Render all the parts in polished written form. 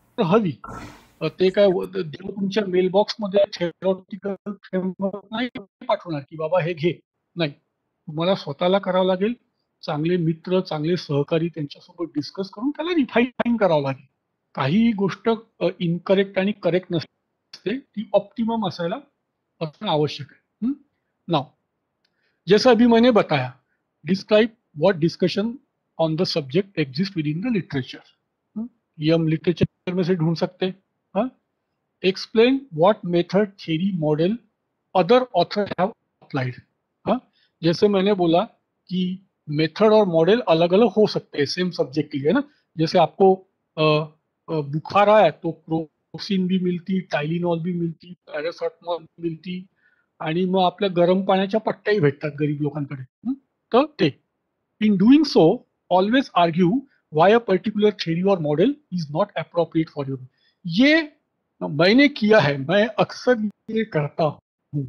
हवी ते काय देव तुमच्या मेलबॉक्समध्ये थेरॉटिकल फ्रेमवर्क नाही पाठवणार की बाबा हे घे. नाही, तुम्हाला स्वतःला करावं लागेल. चांगले मित्र, चांगले सहकारी त्यांच्यासोबत डिस्कस करून त्याला रिफाईन करावं लागेल. काही गोष्ट इनकरेक्ट आणि करेक्ट नसते, ती ऑप्टिमम असायला असणं आवश्यक आहे. नाउ, जैसा अभी मैंने बताया, describe what discussion on the subject exist within the literature. ये हम लिटरेचर में से ढूंढ सकते हैं. हाँ, explain what method, theory, model other author have applied. हाँ, जैसे मैंने बोला कि मेथड और मॉडल अलग अलग हो सकते हैं सेम सब्जेक्ट के लिए ना. जैसे आपको बुखार आया तो क्रोसिन भी मिळती, टायलिनॉल भी मिळती, पॅरासिटामॉल मिळती आणि मग आपल्या गरम पाण्याच्या पट्ट्याही भेटतात गरीब लोकांकडे. तर ते in doing so always argue why a particular theory और model is not appropriate for you. ये मैंने किया है, मैं अक्सर ये करता हूँ.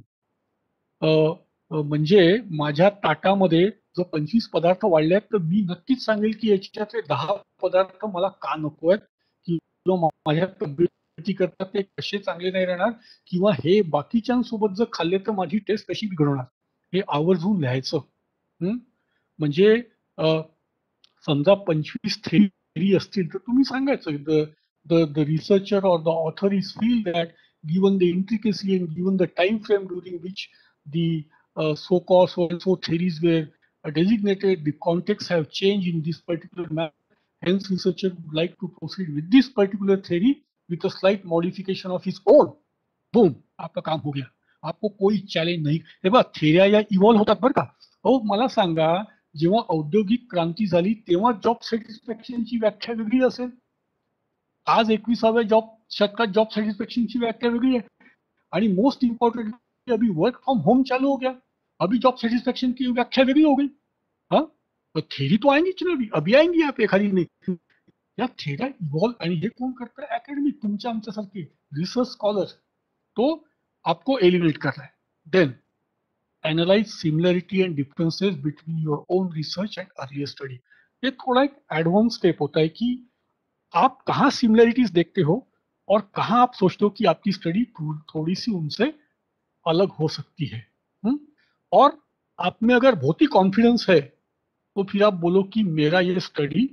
म्हणजे माझ्या ताटामध्ये जर 25 पदार्थ वाढले आहेत तर मी नक्कीच सांगेल की याच्यातले 10 पदार्थ मला का नको आहेत, किंवा माझ्या तब्येती करता ते कसे चांगले नाही राहणार, किंवा हे बाकीच्यांसोबत जर खाल्ले तर माझी टेस्ट कशी बिघडवणार, हे आवर्जून लिहायचं. म्हणजे समजा 25 थेरी असतील तर तुम्ही सांगायचं the researcher or the author is feel that given the intricacy and given the time frame during which the so-called so theories were designated, the contexts have changed in this particular manner. Hence, researcher would like to proceed with this particular theory with a slight modification of his own. Boom, आपका काम हो गया. आपको कोई challenge नाही. हे बघा, थेऱ्या या evolve होतात बरं का. अहो मला सांगा, जेव्हा औद्योगिक क्रांती झाली तेव्हा जॉब सॅटिस्फॅक्शनची व्याख्या वेगळी असेल. आज 21व्या शतकात जॉब सैटिस्फैक्शन की व्याख्या वेगळी है. आणि मोस्ट इंपॉर्टेंट अभी वर्क फ्रॉम होम चालू हो गया, अभी जॉब सेटिस्फेक्शन की व्याख्या वेगळी हो गई. हाँ, तो थेरी तो आएंगी, चलो अभी आएंगी, आप एखादी नहीं. या थेऱ्या इव्हॉल्व, आणि हे कोण करतं? अकॅडमी, तुमच्या आमच्यासारखे रिसर्च स्कॉलर. तो आपको एलिमिनेट कर रहा है. Then analyse similarity and differences between your own research and earlier study. ये थोड़ा एक एडवांस स्टेप होता है कि आप कहाँ सिमिलरिटीज देखते हो और कहाँ आप सोचते हो कि आपकी स्टडी थोड़ी सी उनसे अलग हो सकती है. और आप में अगर बहुत ही कॉन्फिडेंस है तो फिर आप बोलो कि मेरा ये स्टडी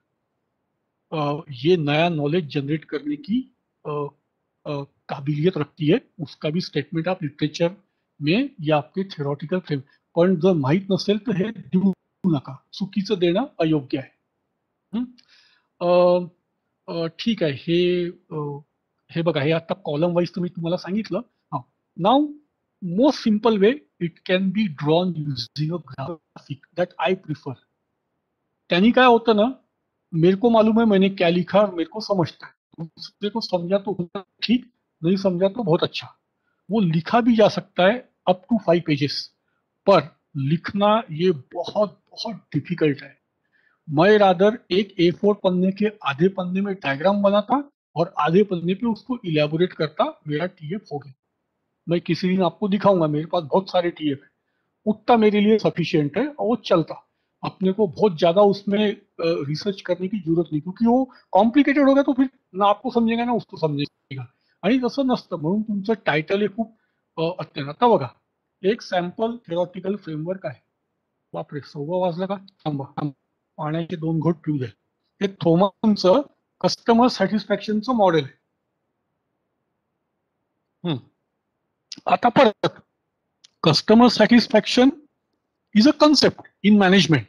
ये नया नॉलेज जनरेट करने की काबिलियत रखती है. उसका भी स्टेटमेंट आप लिटरेचर में या आपके थेरॉटिकल फ्रेम. पण जर माहीत नसेल तर हे देऊ नका, चुकीचं देणं अयोग्य आहे. ठीक आहे. हे बघा, हे आता कॉलम वाईज तुम्ही तुम्हाला सांगितलं. हा, now most simple way it can be drawn using a graphic that I prefer. त्यांनी काय होतं ना, मेरे को मालूम है मैंने क्या लिखा और मेरे को समझता है. दूसरे को समझा तो ठीक, नहीं समझा तो बहुत अच्छा. वो लिखा भी जा सकता है अप टू 5 पेजेस, पर लिखना ये बहुत बहुत डिफिकल्ट है. मैं रादर एक A4 पन्ने के आधे पन्ने में डायग्राम बनाता और आधे पन्ने पे उसको इलेबोरेट करता. मेरा टीएफ हो गया. मैं किसी दिन आपको दिखाऊंगा, मेरे पास बहुत सारे टीएफ है. उतना मेरे लिए सफिशियंट है और वो चलता. अपने को बहुत ज्यादा उसमें रिसर्च करने की जरूरत नाही, क्योंकि वो कॉम्प्लिकेटेड होगा तो फिर ना आपको समजेगा ना उसको समजेगा. आणि तसं नसतं, म्हणून तुमचं टायटल हे खूप अत्यंत. आता बघा, एक सॅम्पल थेरॉटिकल फ्रेमवर्क आहे. बापरे, 1:15 वाजलं का? थांबा, पाण्याचे 2 घोट पिऊ द्या. हे थॉमसचं कस्टमर सॅटिस्फॅक्शनचं मॉडेल आहे. आता परत, customer satisfaction is a concept in management.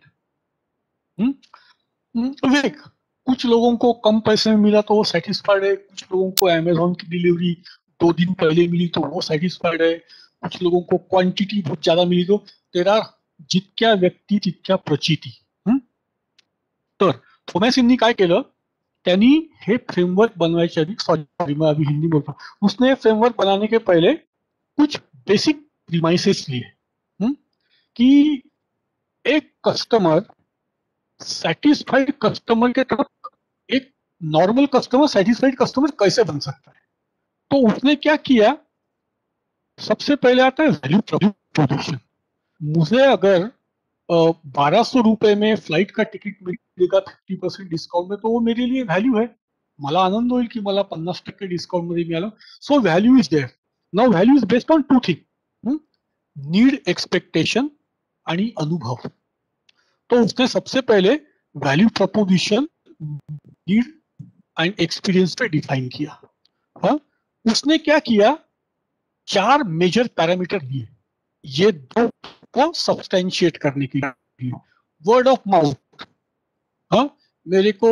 Vivek, कुछ लोगों को कम पैसे में मिला तो वो सेटिस्फाइड है, कुछ लोगों को अमेजोन की डिलीवरी 2 दिन पहले मिली तो वो सेटिस्फाइड है, कुछ लोगों को क्वांटिटी बहुत ज्यादा मिली. तो तेरा जितक्या व्यक्ती तितक्या प्रचिती. तर थॉमॅसिननी काय केलं, त्यांनी हे फ्रेमवर्क बनवायच्या आधी, सॉरी मैं अभी हिंदी बोलता हूँ, उसने फ्रेमवर्क बनाने के पहले कुछ बेसिक प्रीमाइसेस लिए. कि एक कस्टमर सेटिस्फाइड कस्टमर के तरफ एक नॉर्मल कस्टमर सेटिस्फाइड कस्टमर कैसे बन सकता है. तो उसने क्या किया, सबसे पहले आता है वैल्यू प्रोपोजिशन. मुझे अगर 1200 रुपए में फ्लाइट का टिकट मिलेगा 50% डिस्काउंट में, तो वो मेरे लिए वैल्यू है. मला आनंद होईल की मला 50% डिस्काउंट मध्ये मिळालं. So value is there. Now value is based on two thing, need, expectation आणि अनुभव. तो उसने सबसे पहले value proposition, need and experience पे डिफाइन किया. हाँ, उसने क्या किया, 4 मेजर पैरामीटर दिए ये दो को सब्सटेंशिएट करने के लिए. Word of mouth. हाँ, मेरे को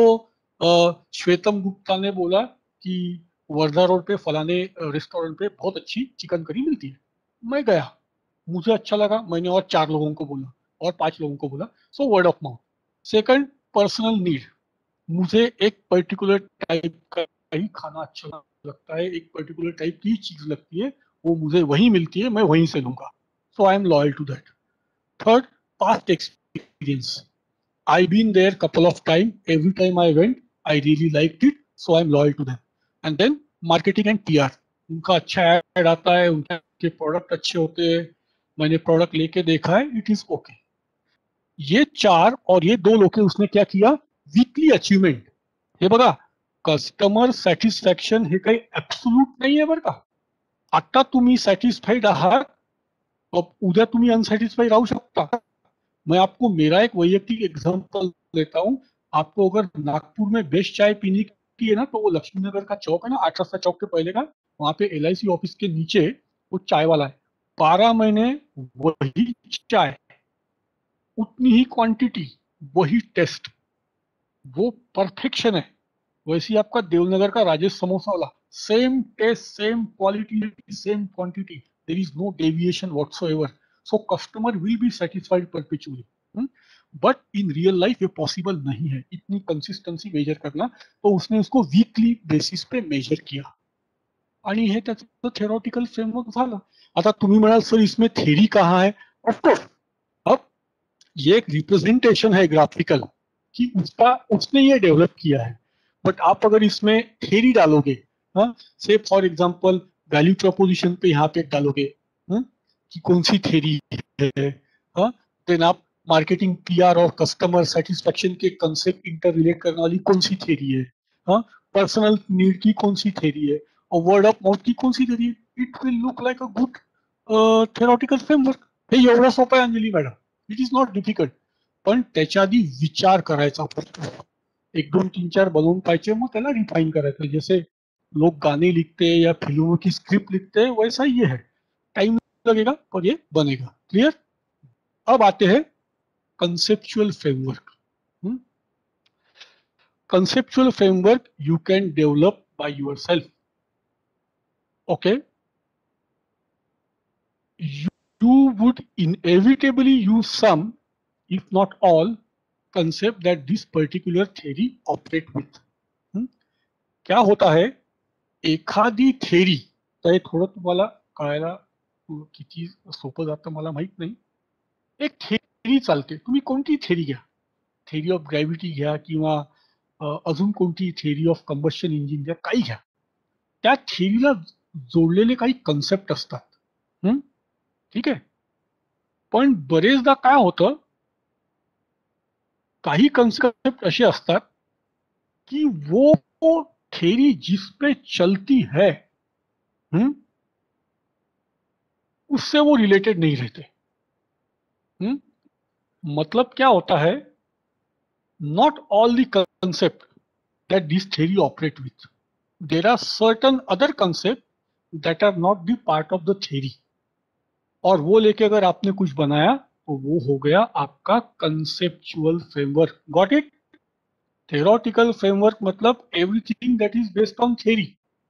श्वेतम गुप्ता ने बोला कि वर्धा रोड पे फलाने रेस्टोरेंट पे बहुत अच्छी चिकन करी मिलती है. मैं गया, मुझे अच्छा लगा, मैंने और 4 लोगों को बोला और 5 लोगों को बोला. So word of mouth. Second, personal need. मुझे एक पर्टिकुलर टाइप का ही खाना अच्छा लगता है, एक पर्टिकुलर टाइप की चीज लगती है, वो मुझे वहीं मिलती है, मैं वहीं से लूंगा. So I am loyal to that. Third, past experience. I been there couple of time, every time I went I really liked it, so I'm loyal to them. And then marketing and PR. उनका अच्छा add आता है, उनके product अच्छे होते हैं, मैंने product लेके देखा है, इट इज ओके. ये 4 और ये 2 लोके उसने क्या किया, वीकली अचीवमेंट. हे बघा, कस्टमर सॅटिस्फॅक्शन हे काही ऍब्सोल्यूट नाही आहे बरं का. आता तुम्ही सॅटिस्फाईड आहात, उद्या तुम्ही अनसॅटिस्फाईड राहू शकता. मैं आपको मेरा एक वैयक्तिक एग्जांपल देता हूँ. आपको अगर नागपुर में बेस्ट चाय पीने की है ना, तो वो लक्ष्मी नगर का चौक है ना, 8 रास्ता चौक के पहले का, वहां पे LIC ऑफिस के नीचे वो चाय वाला है. 12 महीने वही चाय, उतनी ही क्वांटिटी, वही टेस्ट, वो परफेक्शन है. वैसे ही आपका देवनगर का राजेश समोसा वाला, same taste, same quality, same quantity, there is no deviation whatsoever. So customer will be satisfied perpetually. But in real life ये पॉसिबल नहीं है इतनी कंसिस्टन्सी मेजर करना. तो उसने उसको वीकली बेसिस पे मेजर किया आणि हे त्याचं थेरॉटिकल फ्रेमवर्क झालं. आता तुम्ही म्हणाल सर इसमें थेरी कहाँ है. ऑफकोर्स, अब ये एक रिप्रेजेंटेशन है ग्राफिकल कि उसका उसने ये डेवलप किया है. बट आप अगर इसमें थेरी डालोगे, हाँ, से फॉर एग्जांपल वैल्यू प्रपोजिशन पे यहाँ पे डालोगे, कि कौन सी थेरी है, हाँ, देन आप मार्केटिंग, PR और कस्टमर सेटिस्फेक्शन के कंसेप्ट इंटर रिलेट करने वाली कौन सी थेरी है, हाँ, पर्सनल नीड की कौन सी थेरी है, और वर्ड ऑफ माउथ की कौन सी थेरी है. It will look like a good theoretical framework. हे एवढं सोपं आहे Anjali madam. It is not difficult. पण त्याच्या आधी विचार करायचा पडतो. 1, 2, 3, 4 बनवून पाहिजे, मग त्याला रिफाइन करायचं. जैसे लोग गाने लिखते हैं या फिल्मों की स्क्रिप्ट लिखते हैं, वैसा ये है. टाइम लगेगा पर ये बनेगा. क्लियर. अब आते हैं conceptual framework. Conceptual framework you can develop by yourself. Okay. You would inevitably use some, if not all, concept that this particular theory operate with. क्या होता है, एखादी थेरी, तर हे थोडं तुम्हाला कळायला किती सोपं जातं मला माहित नाही. एक थेरी चालते, तुम्ही कोणती थेरी घ्या, थेरी ऑफ ग्रॅव्हिटी घ्या किंवा अजून कोणती थेरी ऑफ कंबशन इंजिन घ्या, काही घ्या. त्या थेरीला जोडलेले काही कन्सेप्ट असतात. ठीक आहे. पण बरेचदा काय होतं, काही कन्सेप्ट असे असतात कि वो थेरी जिस पे चलती है, उससे वो रिलेटेड नहीं रहते. मतलब क्या होता है, not all the concept that this theory operate with, there are certain other concept that are not the part of the theory, और वो लेके अगर आपने कुछ बनाया तो वो हो गया आपका conceptual framework. Got it. Theoretical framework मतलब everything that is based on theory.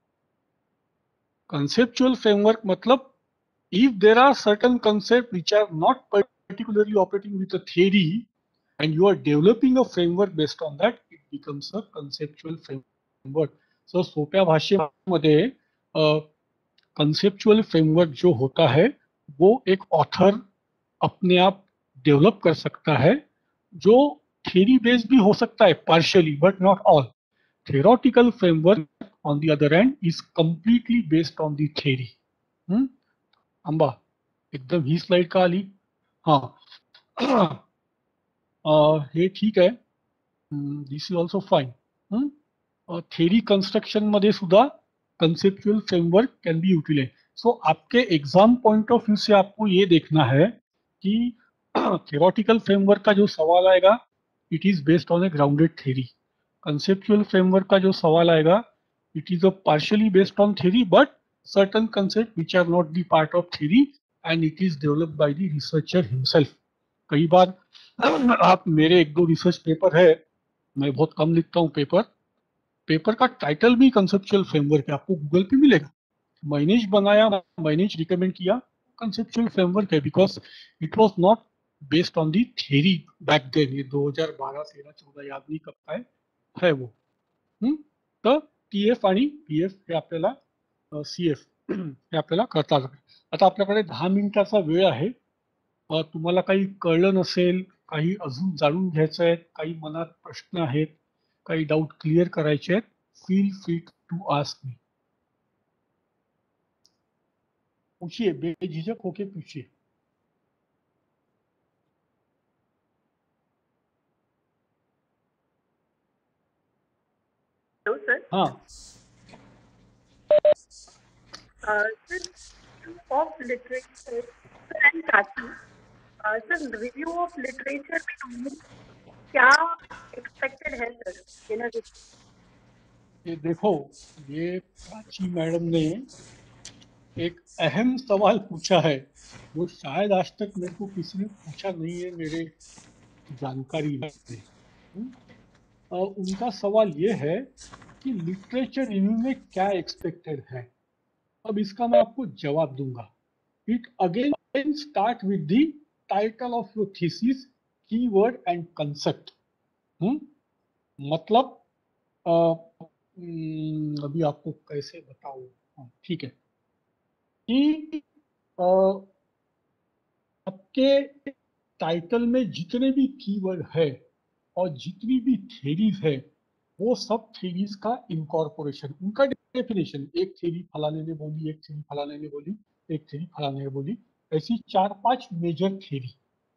Conceptual framework मतलब if there are certain concepts which are not particularly operating with a theory and you are developing a framework based on that, it becomes a conceptual framework. So सोप्या भाषेमध्ये conceptual framework जो होता है वो एक author अपने आप develop कर सकता है, जो थ्योरी बेस्ड भी हो सकता है partially but not all. Theoretical framework on the other end is completely based on the theory. Amba एकदम ही स्लाइड का आली. हाँ हे ठीक आहे. This is also fine. Theory construction मध्ये सुद्धा conceptual framework can be utilize. So आपके एग्जाम पॉइंट ऑफ व्यू से आपको ये देखना है कि थ्योरेटिकल फ्रेमवर्क का जो सवाल आएगा it is based on a grounded theory. Conceptual framework का जो सवाल आएगा it is a partially based on theory but certain concept which are not the part of theory and it is developed by the researcher himself. कई बार आप मेरे एक दो रिसर्च पेपर है, मैं बहुत कम लिखता हूँ पेपर, पेपर का टाइटल भी कंसेप्चुअल फ्रेमवर्क है, आपको गूगल पे मिलेगा. मैंने ही बनाया, मैंने ही रिकमेंड किया, कंसेप्चुअल फ्रेमवर्क है because it was not based on the theory back then. ये 2012 13 14 याद नाही कब है वो. हम्म? तर टी एफ आणि पी एफ हे आपल्याला सी एफ हे आपल्याला करता आलं. आता आपल्याकडे 10 मिनिटाचा वेळ आहे. तुम्हाला काही कळलं नसेल, काही अजून जाणून घ्यायचं आहे, काही मनात प्रश्न आहेत, काही डाऊट क्लिअर करायचे आहेत, feel free to ask me. पूछिए, बेझिझक होके पूछिए. Hello sir. हाँ. सर, ऑफ लिटरेचर एंड काशी, सर रिव्यू ऑफ लिटरेचर में क्या एक्सपेक्टेड है सर इन ये देखो, ये प्राची मैडम ने एक अहम सवाल पूछा है वो शायद आज तक मेरे को किसी ने पूछा नहीं है मेरे जानकारी में. उनका सवाल ये है कि लिटरेचर रिव्यू में क्या एक्सपेक्टेड है. अब इसका मैं आपको जवाब दूंगा. It again start with the title of your thesis, keyword and concept. मतलब अभी आपको कैसे बताऊं. ठीक है कि आपके टाइटल में जितने भी कीवर्ड है और जितनी भी थेरीज है वो सब थेरीज का इनकॉर्पोरेशन, उनका डेफिनेशन. एक थेरी फलाने ने बोली, एक थेरी फलाने ने बोली, एक थेरी फलाने ने बोली, ऐसी 4-5 मेजर थेरी.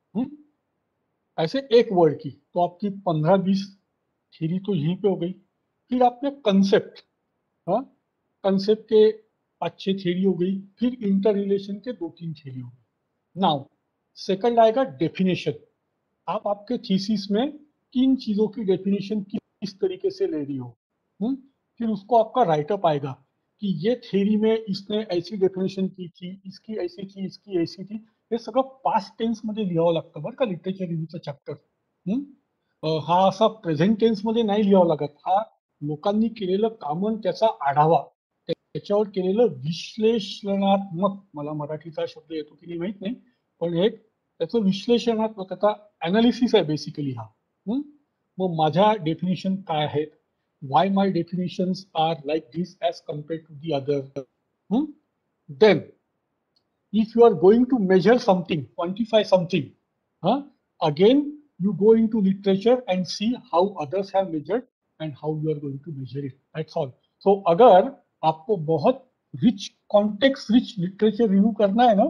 ऐसे एक वर्ड की तो आपकी 15-20 थेरी तो यहीं पे हो गई. फिर आपने कंसेप्ट, हाँ, कंसेप्ट के 5-6 थेरी हो गई. फिर इंटर रिलेशन के 2-3 थेरी हो गई. नाउ सेकंड आएगा डेफिनेशन. आप आपके थीसिस में किन चीजों की डेफिनेशन किस तरीके से ले रही हो. फिर उसको आपका राइटअप आएगा कि ये थ्योरी में इसने ऐसी डेफिनेशन की थी, इसकी ऐसी थी, इसकी ऐसी थी. हे सगळं पास्ट टेन्स मध्ये लिहावं लागतं बरं का लिटरेचर रिव्ह्यूचं चॅप्टर. हा असा प्रेझेंट टेन्स मध्ये नाही लिहावं लागत. हा लोकांनी केलेलं काम आणि त्याचा आढावा, त्याच्यावर केलेलं विश्लेषणात्मक, मला मराठीचा शब्द येतो की नाही माहित नाही, पण एक त्याचं विश्लेषणात्मक, त्याचा अनालिसिस आहे बेसिकली हा. मग माझ्या डेफिनेशन काय आहेत, why my definitions are like this as compared to the other. Then if you are going to measure something, quantify something, again you go into literature and see how others have measured and how you are going to measure it. That's all. So अगर आपको बहुत rich context rich literature review करना है ना,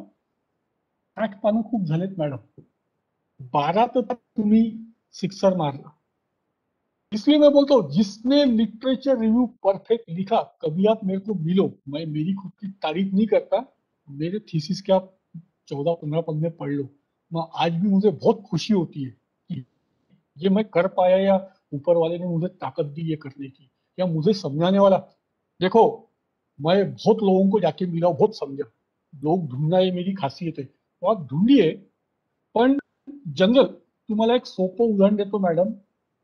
8 पानं खूप झालेत madam, 12 तर तुम्ही सिक्सर मारला. इसलिए मैं बोलता हूँ जिसने लिटरेचर रिव्यू परफेक्ट लिखा, कभी आप मेरे को मिलो, मैं मेरी खुद की तारीफ नहीं करता, मेरे थीसिस के आप 14-15 पन्ने पढ़ लो. मैं आज भी मुझे बहुत खुशी होती है कि ये मैं कर पाया या ऊपर वाले ने मुझे ताकत दी ये करने की, या मुझे समझाने वाला. देखो, मैं बहुत लोगों को जाके मिला, बहुत समझा. लोग ढूंढना ये मेरी खासियत है, तो आप ढूंढिए. पण जनरल तुम्हाला एक सोपं उदाहरण देतो मॅडम.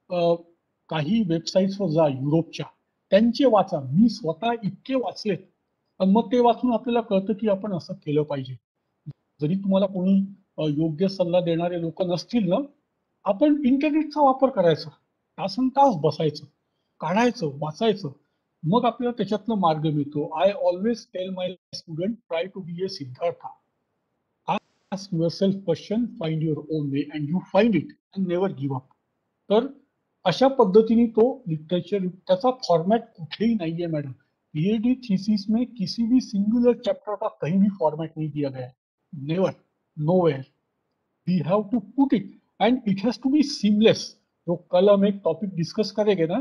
काही वेबसाईट्सवर जा युरोपच्या, त्यांचे वाचा. मी स्वतः इतके वाचलेत आणि मग ते वाचून आपल्याला कळतं की आपण असं केलं पाहिजे. जरी तुम्हाला कोणी योग्य सल्ला देणारे लोक नसतील ना, आपण इंटरनेटचा वापर करायचा, तासन तास बसायचं, काढायचं, वाचायचं, मग आपल्याला त्याच्यातनं मार्ग मिळतो. I always tell my student, try to be a Siddharth. ask yourself question, find your own way and you find it and never give up. तर अशा पद्धतीने तो लिटरेचर, त्याचा फॉर्मॅट कुठेही नाहीये मॅडम. पीएचडी थीसिस में किसी भी सिंगुलर चैप्टर का कहीं भी फॉर्मेट नहीं दिया गया है. Never, nowhere. We have to put it and it has to be seamless. तो कल हम एक टॉपिक डिस्कस करेंगे ना,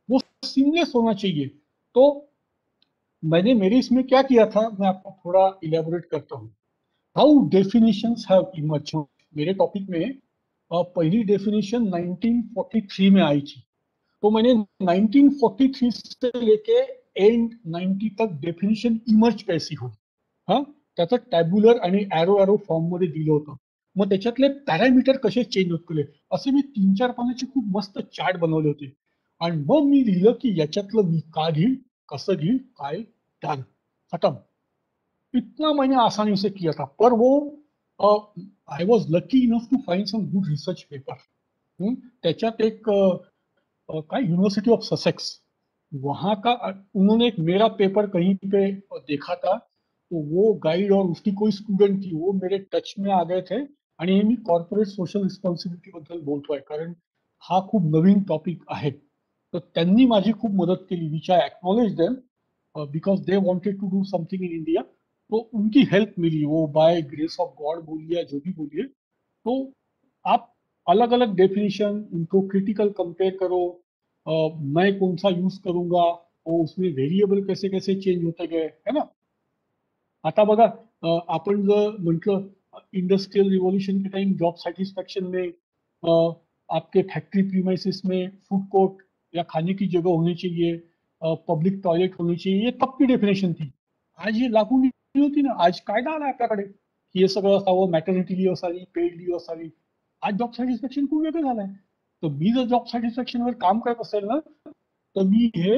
वो सीमलेस होना चाहिए। तो मैंने मेरे इसमें क्या किया था, मैं आपको थोड़ा इलेबोरेट करता हूँ। How definitions have emerge. मेरे टॉपिक में पहली डेफिनेशन 1943 में आई थी। तो मैंने 1943 से लेके एंड 90 तक डेफिनेशन इमर्ज कैसी होती, हा त्याचं टॅब्युलर आणि एरो फॉर्म मध्ये दिलं होतं. मग त्याच्यातले पॅरामीटर कसे चेंज होत गेले असे मी 3-4 पानाचे खूप मस्त चार्ट बनवले होते. आणि मग मी लिहिलं की याच्यातलं मी का घेईल, कसं घेईल, काय, डन, खतम. इतना मैंने आसानी से किया था. पर वो I was lucky enough to find some good research paper. त्याच्यात एक का यूनिवर्सिटी ऑफ ससेक्स, वहां का उन्होंने एक मेरा पेपर कहीं पे देखा था. तो वो गाइड और उसकी कोई स्टुडंट थी, वो मेरे टच में आ गए थे. आणि हे मी कॉर्पोरेट सोशल रिस्पॉन्सिबिलिटी बद्दल बोलतोय कारण हा खूप नवीन टॉपिक आहे. तर त्यांनी माझी खूप मदत केली, which I acknowledge them because they wanted to do something in India. तो उनकी हेल्प मिली, वो बाय ग्रेस ऑफ गॉड बोलिए या जो भी बोलिए. तो आप अलग अलग डेफिनेशन उनको क्रिटिकल कंपेयर करो. मैं कौन सा यूज करूंगा, और उसमें व्हेरिएबल कैसे कैसे चेंज होते गए, है ना. आता बघा, आपण जर म्हटलं इंडस्ट्रियल रिवॉल्यूशन के टाइम जॉब सेटिस्फैक्शन में आपके फैक्ट्री प्रीमाइसेस में फूड कोर्ट या खाने की जगह होनी चाहिए, पब्लिक टॉयलेट होनी चाहिए, ये तब की डेफिनेशन थी. आज ये लागू नाही होती ना. आज कायदा आला आपल्याकडे की हे सगळं असावं, मॅटर्निटी लिव्ह असावी, पेड लिव्ह असावी. आज जॉब सॅटिस्फॅक्शन खूप वेगळं झालंय. तर मी जर जॉब सॅटिस्फॅक्शनवर काम करत असेल ना, तर मी हे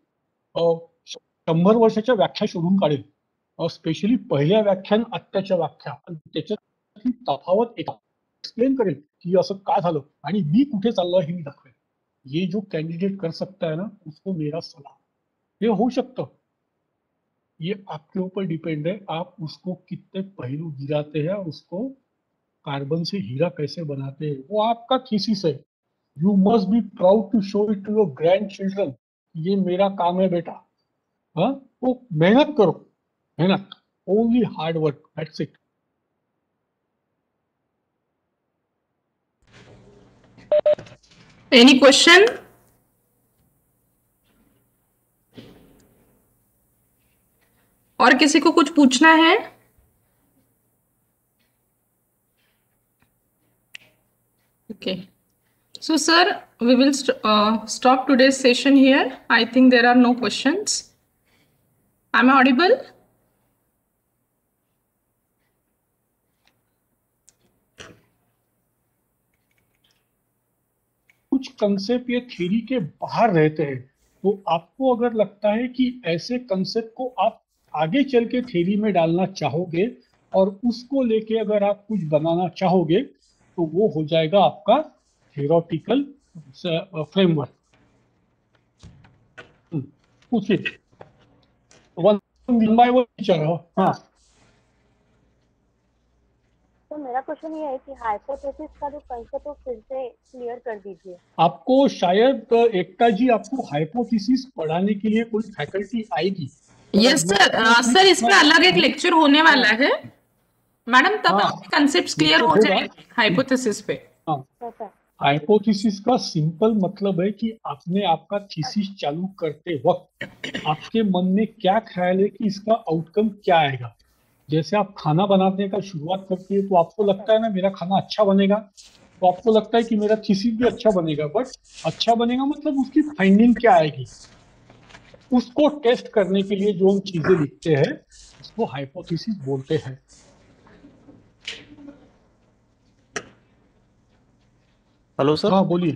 100 वर्षाच्या व्याख्या शोधून काढेल. स्पेशली पहिल्या व्याख्यान आत्ताच्या व्याख्या, आणि त्याच्यातली तफावत एक्सप्लेन करेल की असं का झालं आणि मी कुठे चाललोय हे मी दाखवेल. ये जो कैंडिडेट कर सकता है ना, उसको मेरा सलाह. ये हो सकतं. ये आपके ऊपर डिपेंड है, आप उसको कितने पहलू गिराते हैं और उसको कार्बन से हीरा कैसे बनाते हैं, वो आपका थीसिस है. You must be proud to show it to your grandchildren, ये मेरा काम है बेटा. हाँ, तो मेहनत करो, मेहनत, only hard work, that's it. Any question? और किसी को कुछ पूछना है? Okay. So, sir, we will stop today's session here. I think there are no questions. Am I audible? कुछ कंसेप्ट ये थ्योरी के बाहर रहते हैं, तो आपको अगर लगता है कि ऐसे कंसेप्ट को आप आगे चल के थ्योरी में डालना चाहोगे और उसको लेके अगर आप कुछ बनाना चाहोगे, तो वो हो जाएगा आपका थ्योरेटिकल फ्रेमवर्क. पूछिए, वन बाय वन विचारो. हाँ, तो मेरा क्वेश्चन ये है कि हाइपोथेसिस का जो कंसेप्ट है फिर से क्लियर कर दीजिए. आपको शायद एकता जी, आपको हाइपोथेसिस पढ़ाने के लिए कोई फैकल्टी आएगी. Yes sir. सर, इसमें अलग एक लेक्चर होने वाला है मैडम, तब कंसेप्ट्स क्लियर हो जाएंगे हाइपोथेसिस पे. हाइपोथेसिस का सिंपल मतलब है कि आपने आपका थीसिस चालू करते वक्त आपके मन में क्या ख्याल है कि इसका आउटकम क्या आएगा. जैसे आप खाना बनाने का शुरुआत करते हैं तो आपको लगता है ना मेरा खाना अच्छा बनेगा, तो आपको लगता है कि मेरा थीसिस भी अच्छा बनेगा. बट अच्छा बनेगा मतलब उसकी फाइंडिंग क्या आएगी, उसको टेस्ट करने के लिए जो हम चीजें लिखते हैं उसको हाइपोथेसिस बोलते हैं. Hello sir. हाँ बोलिए.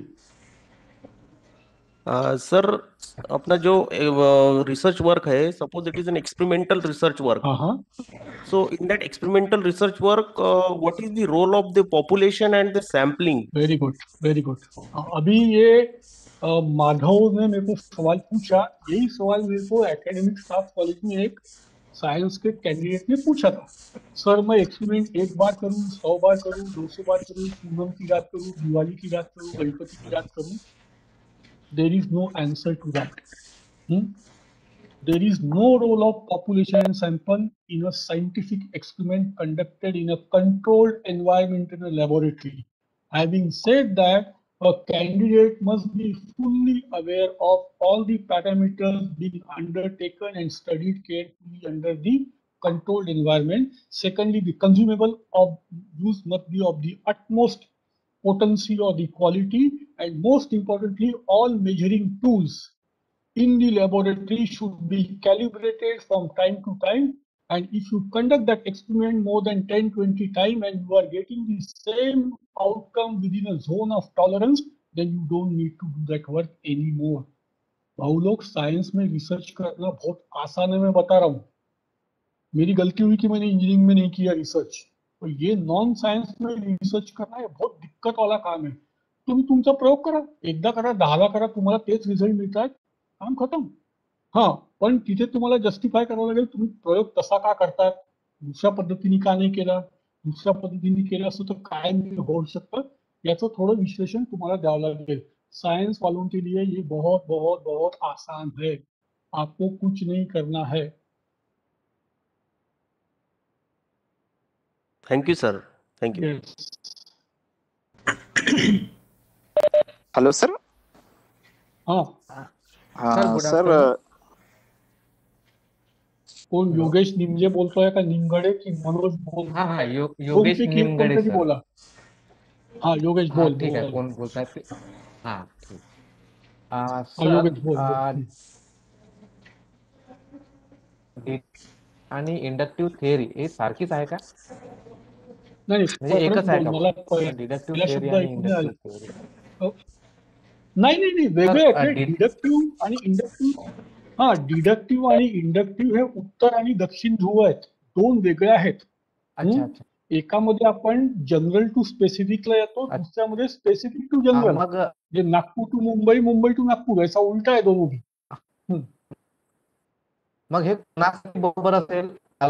सर, अपना जो रिसर्च वर्क है, suppose it is an experimental research work. हाँ. So in that experimental research work, what is the role of the population and the sampling? Very good, very good. अभी ये माधव ने मेरे को सवाल पूछा. यही सवाल मेरे को एकेडमिक स्टाफ कॉलेज में एक साइंस के कैंडिडेट ने पूछा था. सर, मैं एक्सपेरिमेंट 1 बार करूं, 100 बार करूं, 200 बार करूं, पूनम की रात करूं, दिवाली की रात करूं, गणपति की रात करूं. There is no answer to that. There is no role of population and sample in a scientific experiment conducted in a controlled environment in a laboratory. Having said that, a candidate must be fully aware of all the parameters being undertaken and studied carefully under the controlled environment. Secondly, the consumable of use must be of the utmost potency or the quality, and most importantly, all measuring tools in the laboratory should be calibrated from time to time. And if you conduct that experiment more than 10-20 times and you are getting the same outcome within a zone of tolerance, then you don't need to do that work anymore. भाऊ लोग science में research करना बहुत आसान है, मैं बता रहा हूँ. मेरी गलती हुई कि मैंने इंजीनियरिंग में नहीं किया रिसर्च. तो ये नॉन सायन्स में रिसर्च करना हे बहुत दिक्कत वाला काम आहे. तुम्ही तुमचा प्रयोग करा, एकदा करा, 10ला करा, तुम्हाला तेच रिझल्ट मिळतात, काम खतम. हा, पण तिथे तुम्हाला जस्टिफाय करावं लागेल तुम्ही प्रयोग तसा का करतात, दुसऱ्या पद्धतीने का नाही केला, दुसऱ्या पद्धतीने केलं असतं तर काय होऊ शकतं, याचं थोडं विश्लेषण तुम्हाला द्यावं लागेल. साइंस वालों के लिए ये बहुत बहुत बहुत आसान है, आपको कुछ नहीं करना है. Thank you, sir. Thank you. Yes. Hello, sir. हाँ Sir, कोण योगेश निमजे बोलतोय का निमगडे की मनोज बोल? हाँ योगेश निमगडे कोणतरी सर. बोला. हाँ योगेश हाँ बोल. ठीक आहे, कोण बोलताय ते? हाँ ठीक. योगेश बोल. आणि इंडक्टिव्ह थिअरी हे सारखीच आहे का? नाही म्हणजे एकच आहे मला का? डिडक्टिव्ह थिअरी आणि इंडक्टिव्ह थिअरी. नाही वेगळे आहेत. डिडक्टिव्ह आणि इंडक्टिव्ह. हा, डिडक्टिव्ह आणि इंडक्टिव्ह हे उत्तर आणि दक्षिण ध्रुव आहेत, दोन वेगळे आहेत. अच्छा. एकामध्ये आपण जनरल टू स्पेसिफिकला येतो, दुसऱ्यामध्ये स्पेसिफिक टू जनरल. मग जे नागपूर टू मुंबई, मुंबई टू नागपूर याचा उलटा आहे दोन्ही. मग हे कोणासाठी बरोबर असेल?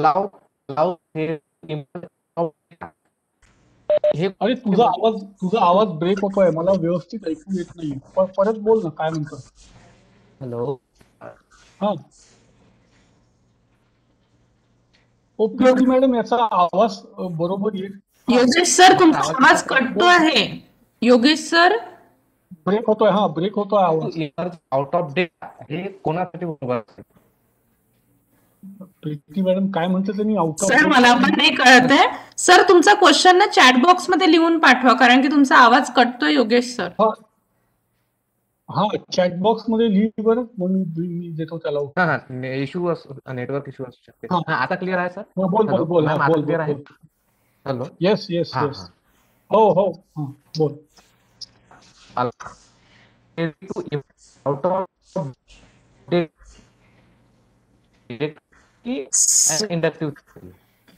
अरे तुझा आवाज ब्रेक होतोय, मला व्यवस्थित ऐकू येत नाही. परत बोल ना, काय म्हणतो? हॅलो. हा ओके मॅडम, याचा आवाज बरोबर येईल? योगेश सर तुमचा आवाज कटतो आहे. योगेश सर ब्रेक होतोय. हा, ब्रेक होतोय आवाज. आउट ऑफ डेट हे कोणासाठी बरोबर असेल? प्रीती मॅडम काय म्हणते त्यांनी आउट ऑफ? सर मला पण नाही कळत आहे. सर तुमचा क्वेश्चन ना चॅट बॉक्स मध्ये लिहून पाठवा, कारण की तुमचा आवाज कटतोय योगेश सर. हा चॅट बॉक्स मध्ये लिहि बरं, मग मी देतो त्याला. हा इश्यू नेटवर्क इश्यू असू शकते. हा आता क्लिअर आहे सर? बोल. क्लिअर आहे? हॅलो. येस. हो बोल. आउट ऑफ डेट इंडक्टिव्ह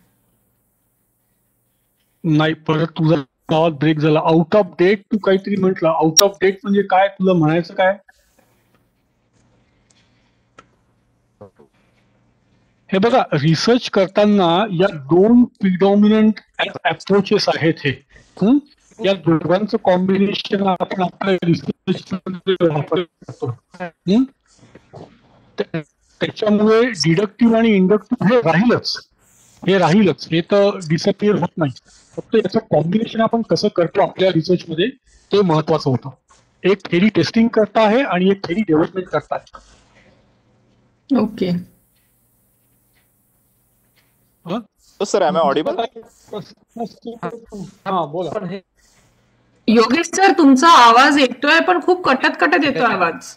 नाही, परत तुझा आवाज ब्रेक झाला. आउट ऑफ डेट तू काहीतरी म्हटलं. आउट ऑफ डेट म्हणजे काय, तुला म्हणायचं काय? हे बघा, रिसर्च करताना या दोन प्रिडॉमिनंट अप्रोचेस आहेत. हे या दोघांचं कॉम्बिनेशन आपण आपल्या रिसर्च मध्ये वापरतो. त्याच्यामुळे डिडक्टिव्ह आणि इंडक्टिव्ह हे राहीलच, हे तर डिसअपिअर होत नाही. फक्त याचं कॉम्बिनेशन आपण कसं करतो आपल्या रिसर्च मध्ये ते महत्वाचं होतं. एक थेरी टेस्टिंग करता आहे आणि एक थेरी डेव्हलपमेंट करता आहे. Okay. sir, am I audible? हा बोला. योगेश सर तुमचा आवाज येतोय पण खूप कटत येतो आवाज.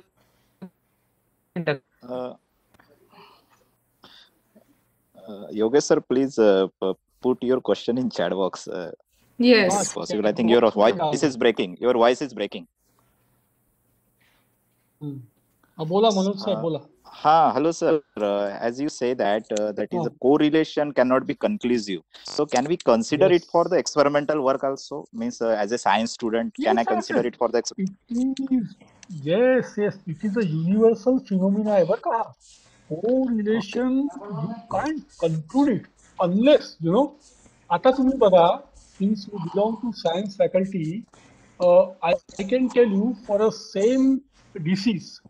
Yogesh sir, please put your question in chat box. Yes. If possible. I think your voice is breaking. Your voice is breaking. बोला मनोज सर, बोला. Hello sir. As you say that is a correlation cannot be conclusive. So can we consider it for the experimental work also? Means as a science student, can I consider it for the Yes, it is a universal phenomena. Correlation, you can't conclude it unless, आता तुम्ही बघा, since you belong to science faculty, I can tell you for a same disease,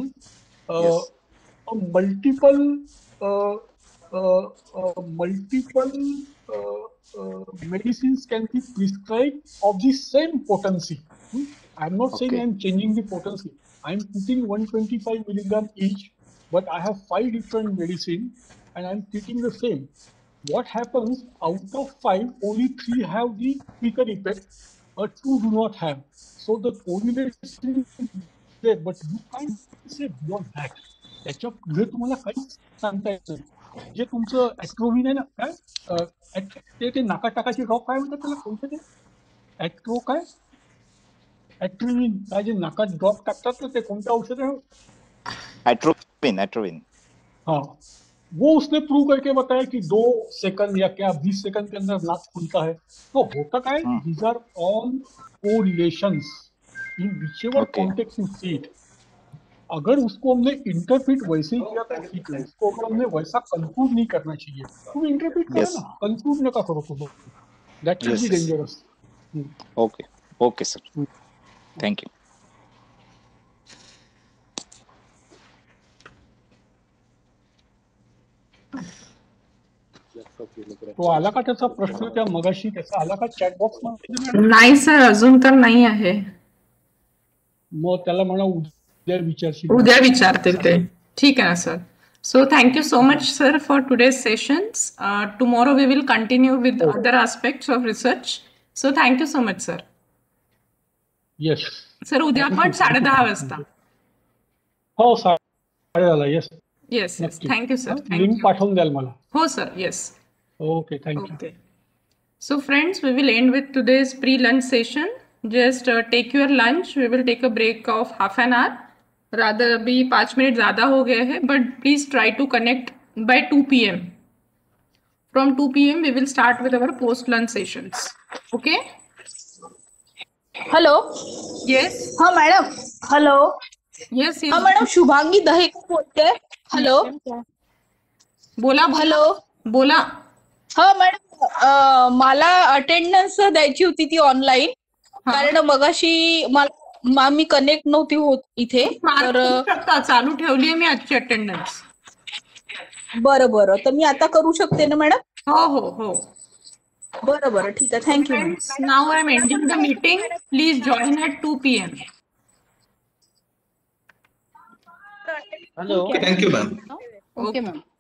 multiple medicines can be prescribed of the same potency. I'm not saying Okay. I'm changing the potency. I'm putting 125 milligram each, but I have 5 different medicine and I'm treating the same. What happens, out of 5, only 3 have the quicker effect, but 2 do not have. So the correlation is there, but you can't say beyond that. त्याच्या पुढे तुम्हाला काहीच सांगता येत नाही. जे तुमचं ऍट्रोविन आहे ना, काय ते नाका टाकाची ड्रॉप काय म्हणतात त्याला, कोणतं ते ऍट्रो काय ऍट्रोविन काय जे नाकात ड्रॉप टाकतात ना, ते कोणतं औषध आहे? Atropine. हाँ, वो उसने प्रूव करके बताया कि 2 सेकंड या क्या 20 सेकंड के अंदर नाक खुलता है. तो होता क्या है, these are all correlations in whichever Okay. context you see it. अगर उसको हमने इंटरप्रिट वैसे ही किया तो ठीक है, उसको अगर हमने वैसा कंक्लूड नहीं करना चाहिए, तुम इंटरप्रिट करो Yes. ना, कंक्लूड ना करो तुम. That will Yes, be yes. Dangerous. Okay, sir. Thank you. तो आला का त्याचा प्रश्न, त्या मगाशी त्याचा आला का चॅट बॉक्स मध्ये? नाही सर, अजून तर नाही आहे. मग त्याला म्हणा उद्या विचारशील. उद्या विचारतील ते. ठीक आहे ना sir. So thank you so much sir for today's sessions. Tomorrow we will continue with other aspects of research. So thank you so much sir. Yes. Sir उद्या आपण 10:30 वाजता. हो, 10:30. Yes. Yes yes. Thank you sir. Link पाठवून द्याल मला. हो sir. Yes. Okay, thank you. Okay. So friends, we will end with today's pre-lunch session. Just take your lunch. We will take a break of half an hour. Rather अभी 5 minute ज़्यादा हो गए हैं, but please try to connect by 2 p.m. From 2 p.m. we will start with our post-lunch sessions. Okay? Hello. Yes. हा madam. Hello. Yes. हा madam, Shubhangi Dahekar बोलते. Hello. बोला. Hello. बोला. हा मॅडम, मला अटेंडन्स द्यायची होती ती ऑनलाईन, कारण मगाशी मी कनेक्ट नव्हती होत इथे. तर चालू ठेवली आहे मी आजची अटेंडन्स. बरं. तर मी आता करू शकते ना मॅडम? हो. बरं, ठीक आहे. Thank you. Now I am ending the meeting. Please join at 2 p.m. Hello. Thank you, ma'am. Okay, ma'am.